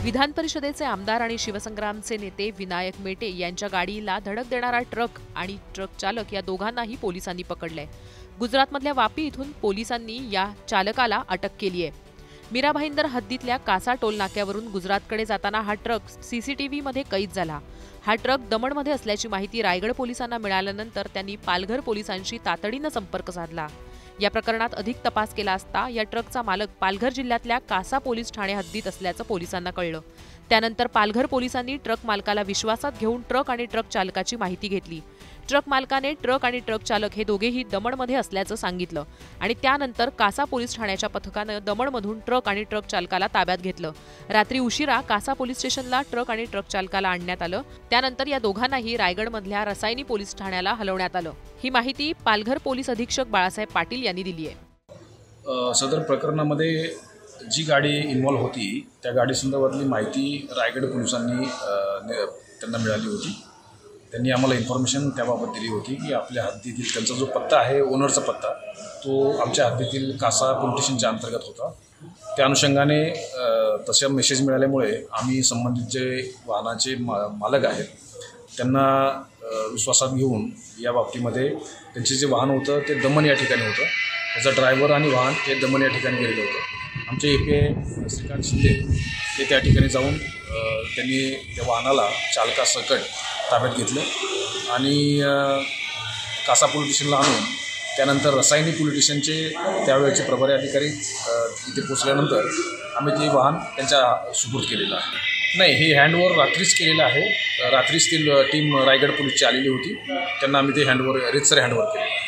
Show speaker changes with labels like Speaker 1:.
Speaker 1: विधान परिषदेचे आमदार आणि शिवसंग्रामचे नेते विनायक मेटे यांच्या गाडीला धडक देणारा ट्रक आणि ट्रक चालक या दोघांनाही पोलिसांनी पकडले। गुजरातमधल्या वापी इथून पोलिसांनी या चालकाला अटक केली आहे। मीरा भाईंदर हद्दीतल्या कासा टोल नाक्यावरून गुजरातकडे जाताना हा ट्रक सीसीटीव्हीमध्ये कैद झाला। हा ट्रक दमणमध्ये असल्याची माहिती रायगड पोलिसांना मिळाल्यानंतर त्यांनी पालघर पोलिसांशी तातडीने संपर्क साधला। या प्रकरणात अधिक तपास केला असता या ट्रकचा मालक पालघर जिल्ह्यातल्या कासा पोलीस ठाणे हद्दीत असल्याचं पोलिसांना कळलं। त्यानंतर पालघर पोलिसांनी ट्रक मालकाला विश्वासात घेऊन ट्रक आणि ट्रक चालकाची माहिती घेतली। ट्रक मालकाने ट्रक आणि ट्रक चालक हे दोघेही दमणमध्ये असल्याचं सांगितलं आणि त्यानंतर कासा पोलीस ठाण्याच्या पथकानं दमणमधून ट्रक आणि ट्रक चालकाला ताब्यात घेतलं। रात्री उशिरा कासा पोलीस स्टेशनला ट्रक आणि ट्रक चालकाला आणण्यात आलं। त्यानंतर या दोघांनाही रायगडमधल्या रसायनी पोलीस ठाण्याला हलवण्यात आलं। ही माहिती पालघर पोलीस अधीक्षक बाळासाहेब पाटील यांनी दिली आहे।
Speaker 2: सदर प्रकरणामध्ये जी गाडी इन्व्हॉल्व होती त्या गाडी संदर्भातली माहिती रायगड पोलिसांनी त्यांना मिळाली होती। त्यांनी आम्हाला इन्फॉर्मेशन त्याबाबत दिली होती की आपल्या हद्दीतील त्यांचा जो पत्ता आहे ओनरचा पत्ता तो आमच्या हद्दीतील कासा पोलीस स्टेशनच्या अंतर्गत होता। त्या अनुषंगाने तशा मेसेज मिळाल्यामुळे आम्ही संबंधित जे वाहनाचे मालक आहेत त्यांना विश्वासात घेऊन या बाबतीमध्ये त्यांचे जे वाहन होतं ते दमण या ठिकाणी होतं। त्याचा ड्रायव्हर आणि वाहन हे दमण या ठिकाणी गेलेलं होतं। आमचे एके श्रीकांत शिंदे ते त्या ठिकाणी जाऊन त्यांनी त्या वाहनाला चालकासकट ताब्यात घेतलं आणि कासा पोलीस स्टेशनला आणून त्यानंतर रसायनी पोलीस स्टेशनचे त्यावेळेचे प्रभारी अधिकारी इथे पोचल्यानंतर आम्ही ते वाहन त्यांच्या सुपूर्द केलेलं आहे। नाही, हे हँडओव्हर रात्रीच केलेलं आहे। रात्रीच ती टीम रायगड पोलीसची आलेली होती, त्यांना आम्ही ते हँडओव्हर रितसर हँडओव्हर केलं।